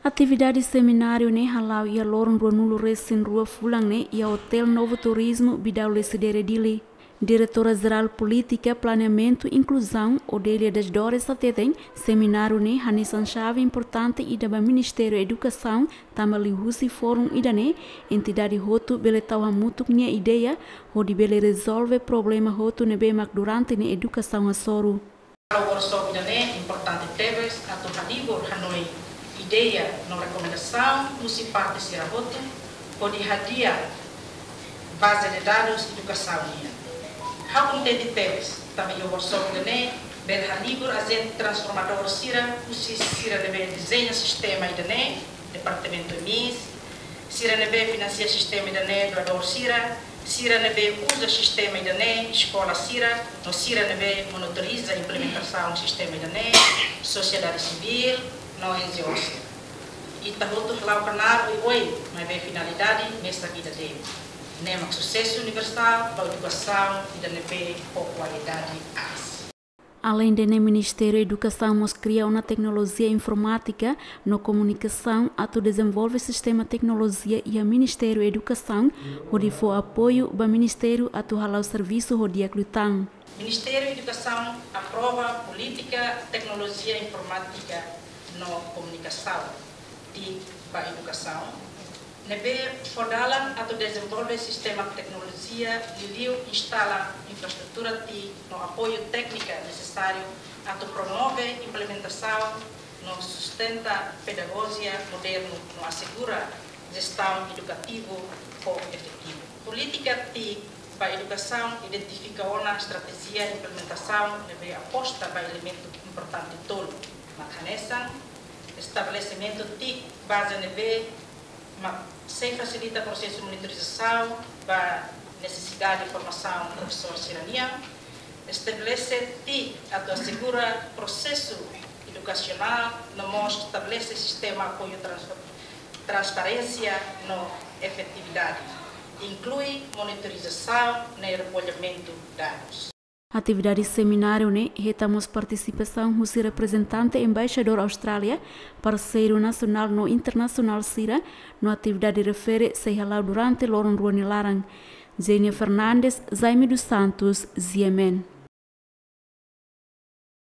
Atividade semináriu ne halau ia lorong rua nulu resin rua fulang ne ia Hotel Novo Turismo bidau lesidere dili. Diretora-Geral Política, Planeamento e Inclusão, Odélia das Dores Sateten, seminário ne hanisan chave importante ida ba Ministério Educação, tambali husi fórum ida ne, entidade hotu bele tau hamutuk nia ideia, hodi bele resolve problema hotu ne bemak durante ne educação asoru. Kalau workshop ida ne importante teves atau hadibur hanoi ideia no recomendação musi parte sira hotu, hodi hadia base de dados educação nia. Hakun tedi teves, também o workshop dene, berha libur agente transformador sira, usi sira nebe desenha sistema idane, departamento MIS, sira nebe financia sistema idane, doador sira nebe usa sistema idane, escola sira, no sira nebe monitoriza implementação sistema idane, sociedade civil, no NGO sira. Ita hotu halau canal oi, mas bem finalidade nesta vida dele. Nemak sucesso universal, para educação e da NP com qualidade AS. Além do Ministério da Educação, nós criamos uma tecnologia informática na comunicação, a desenvolve sistema tecnologia e o Ministério da Educação, onde for apoio do Ministério a halau serviço onde aclutam. Ministério da Educação aprova política tecnologia informática na comunicação e para educação. Nebe fordalan atau desenvolve sistema tecnologia e instala infraestrutura no apoio técnica necessário atau promove implementação no sustenta pedagogia moderno no assegura gestão educativo efetivo. Política para educação identifica uma estratégia de implementação nebe aposta para elemento importante tolo. Makanesa estabelecimento base nebe sem facilita o processo de monitorização para necessidade de formação do professor cidadania, estabelece atau assegura processo educacional, estabelece sistema de apoio transparência na efetividade, inclui monitorização no recolhimento de dados. Atividade seminário ne retamos participação do representante embaixador Austrália, parceiro nacional no internacional Sira, no atividade refere se halau durante lorong rua nilarang. Zenia Fernandes, Zaime dos Santos, Ziemen.